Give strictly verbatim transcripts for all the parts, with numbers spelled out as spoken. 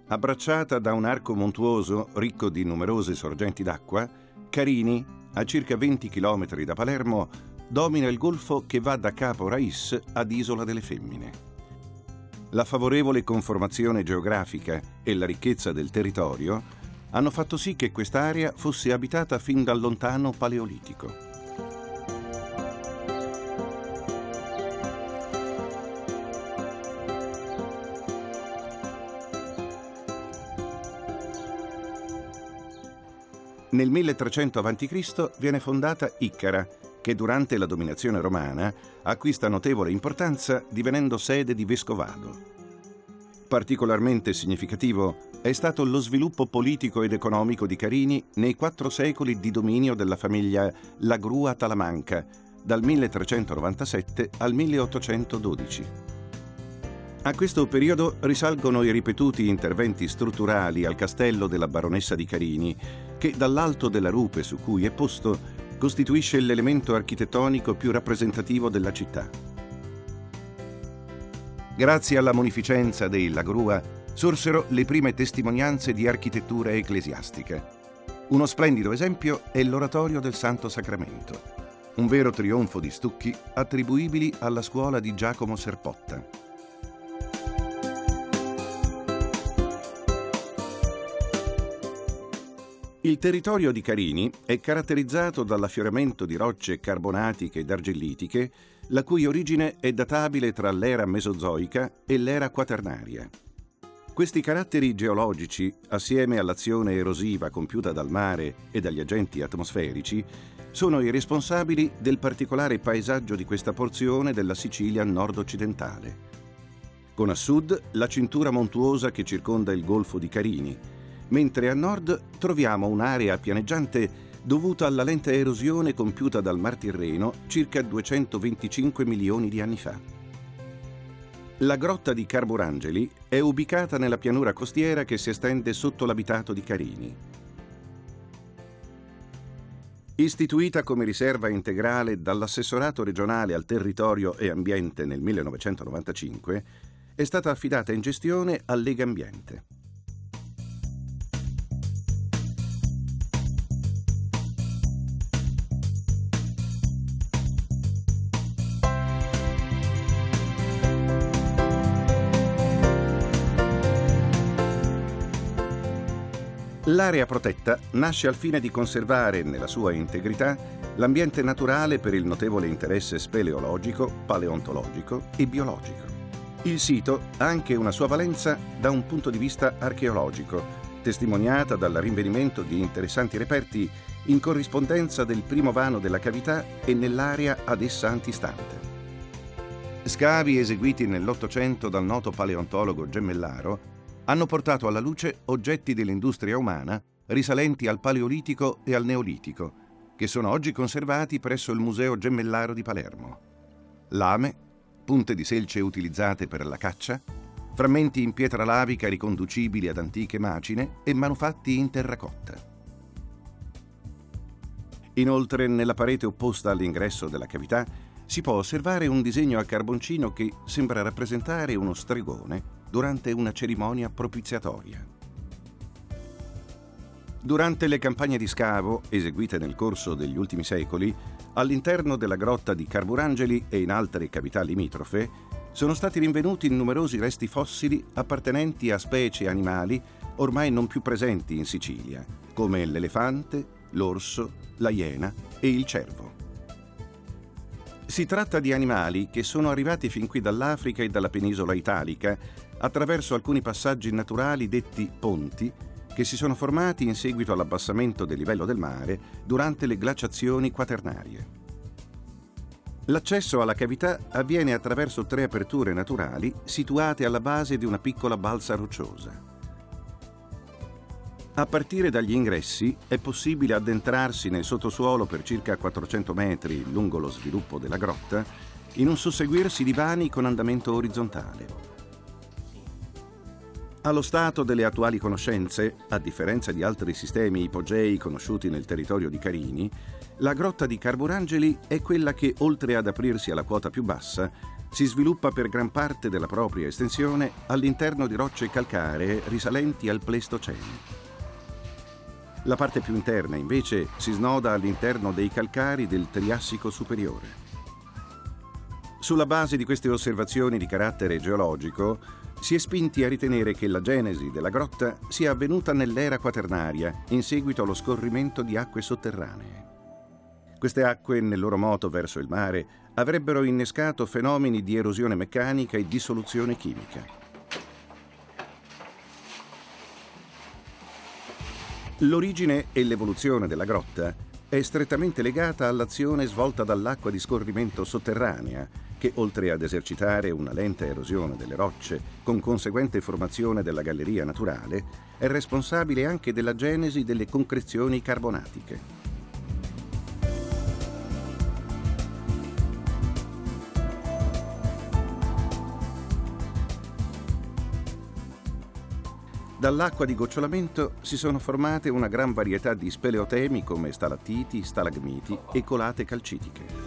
Abbracciata da un arco montuoso ricco di numerose sorgenti d'acqua, Carini, a circa venti chilometri da Palermo, domina il golfo che va da Capo Rais ad Isola delle Femmine. La favorevole conformazione geografica e la ricchezza del territorio hanno fatto sì che quest'area fosse abitata fin dal lontano Paleolitico. Nel milletrecento avanti Cristo viene fondata Iccara, che durante la dominazione romana acquista notevole importanza divenendo sede di vescovado. Particolarmente significativo è stato lo sviluppo politico ed economico di Carini nei quattro secoli di dominio della famiglia Lagrua Talamanca, dal milletrecentonovantasette al milleottocentododici. A questo periodo risalgono i ripetuti interventi strutturali al castello della baronessa di Carini, che dall'alto della rupe su cui è posto costituisce l'elemento architettonico più rappresentativo della città. Grazie alla munificenza dei Lagrua sorsero le prime testimonianze di architettura ecclesiastica. Uno splendido esempio è l'oratorio del Santo Sacramento, un vero trionfo di stucchi attribuibili alla scuola di Giacomo Serpotta. Il territorio di Carini è caratterizzato dall'affioramento di rocce carbonatiche ed argillitiche, la cui origine è databile tra l'era mesozoica e l'era quaternaria. Questi caratteri geologici, assieme all'azione erosiva compiuta dal mare e dagli agenti atmosferici, sono i responsabili del particolare paesaggio di questa porzione della Sicilia nord-occidentale. Con a sud la cintura montuosa che circonda il golfo di Carini, mentre a nord troviamo un'area pianeggiante dovuta alla lenta erosione compiuta dal Mar Tirreno circa duecentoventicinque milioni di anni fa. La grotta di Carburangeli è ubicata nella pianura costiera che si estende sotto l'abitato di Carini. Istituita come riserva integrale dall'assessorato regionale al territorio e ambiente nel millenovecentonovantacinque, è stata affidata in gestione a Legambiente. L'area protetta nasce al fine di conservare nella sua integrità l'ambiente naturale per il notevole interesse speleologico, paleontologico e biologico. Il sito ha anche una sua valenza da un punto di vista archeologico, testimoniata dal rinvenimento di interessanti reperti in corrispondenza del primo vano della cavità e nell'area ad essa antistante. Scavi eseguiti nell'Ottocento dal noto paleontologo Gemellaro hanno portato alla luce oggetti dell'industria umana risalenti al Paleolitico e al Neolitico, che sono oggi conservati presso il Museo Gemellaro di Palermo. Lame, punte di selce utilizzate per la caccia, frammenti in pietra lavica riconducibili ad antiche macine e manufatti in terracotta. Inoltre, nella parete opposta all'ingresso della cavità si può osservare un disegno a carboncino che sembra rappresentare uno stregone durante una cerimonia propiziatoria. Durante le campagne di scavo eseguite nel corso degli ultimi secoli, all'interno della grotta di Carburangeli e in altre cavità limitrofe, sono stati rinvenuti numerosi resti fossili appartenenti a specie animali ormai non più presenti in Sicilia, come l'elefante, l'orso, la iena e il cervo. Si tratta di animali che sono arrivati fin qui dall'Africa e dalla penisola italica attraverso alcuni passaggi naturali detti ponti che si sono formati in seguito all'abbassamento del livello del mare durante le glaciazioni quaternarie. L'accesso alla cavità avviene attraverso tre aperture naturali situate alla base di una piccola balsa rocciosa. A partire dagli ingressi è possibile addentrarsi nel sottosuolo per circa quattrocento metri lungo lo sviluppo della grotta in un susseguirsi di vani con andamento orizzontale. Allo stato delle attuali conoscenze, a differenza di altri sistemi ipogei conosciuti nel territorio di Carini, la grotta di Carburangeli è quella che, oltre ad aprirsi alla quota più bassa, si sviluppa per gran parte della propria estensione all'interno di rocce calcaree risalenti al Pleistocene. La parte più interna, invece, si snoda all'interno dei calcari del Triassico superiore. Sulla base di queste osservazioni di carattere geologico, si è spinti a ritenere che la genesi della grotta sia avvenuta nell'era quaternaria, in seguito allo scorrimento di acque sotterranee. Queste acque, nel loro moto verso il mare, avrebbero innescato fenomeni di erosione meccanica e dissoluzione chimica. L'origine e l'evoluzione della grotta è strettamente legata all'azione svolta dall'acqua di scorrimento sotterranea, che oltre ad esercitare una lenta erosione delle rocce, con conseguente formazione della galleria naturale, è responsabile anche della genesi delle concrezioni carbonatiche. Dall'acqua di gocciolamento si sono formate una gran varietà di speleotemi come stalattiti, stalagmiti e colate calcitiche.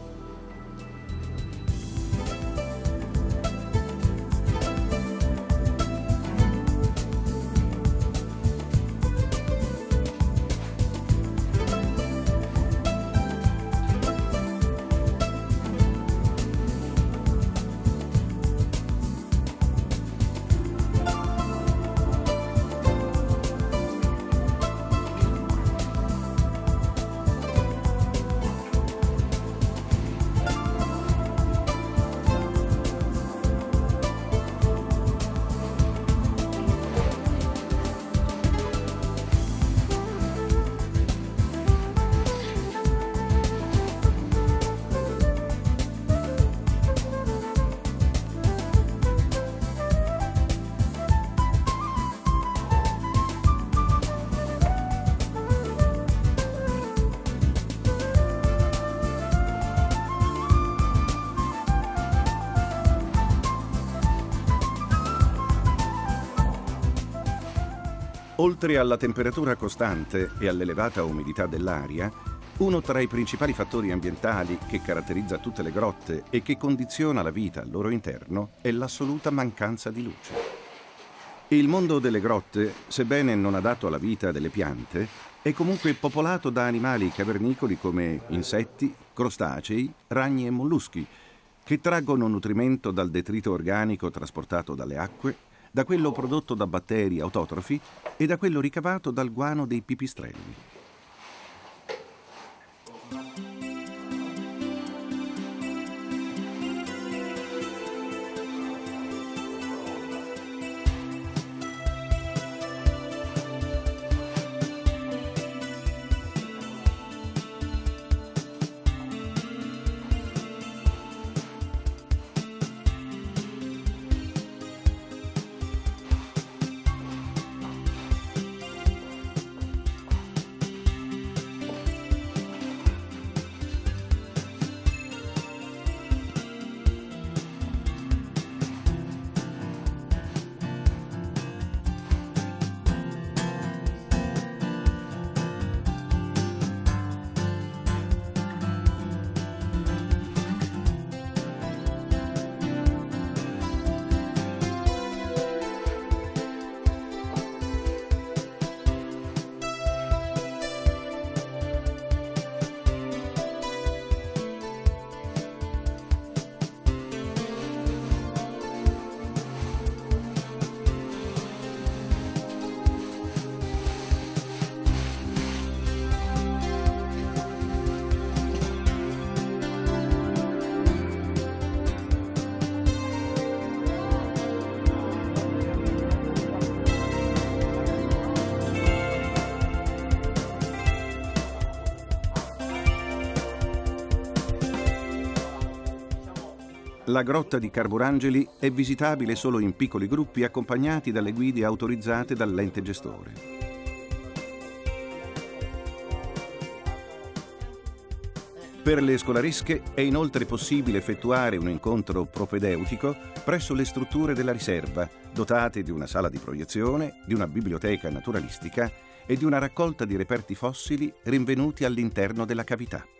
Oltre alla temperatura costante e all'elevata umidità dell'aria, uno tra i principali fattori ambientali che caratterizza tutte le grotte e che condiziona la vita al loro interno è l'assoluta mancanza di luce. Il mondo delle grotte, sebbene non adatto alla vita delle piante, è comunque popolato da animali cavernicoli come insetti, crostacei, ragni e molluschi, che traggono nutrimento dal detrito organico trasportato dalle acque, da quello prodotto da batteri autotrofi e da quello ricavato dal guano dei pipistrelli. La grotta di Carburangeli è visitabile solo in piccoli gruppi accompagnati dalle guide autorizzate dall'ente gestore. Per le scolaresche è inoltre possibile effettuare un incontro propedeutico presso le strutture della riserva, dotati di una sala di proiezione, di una biblioteca naturalistica e di una raccolta di reperti fossili rinvenuti all'interno della cavità.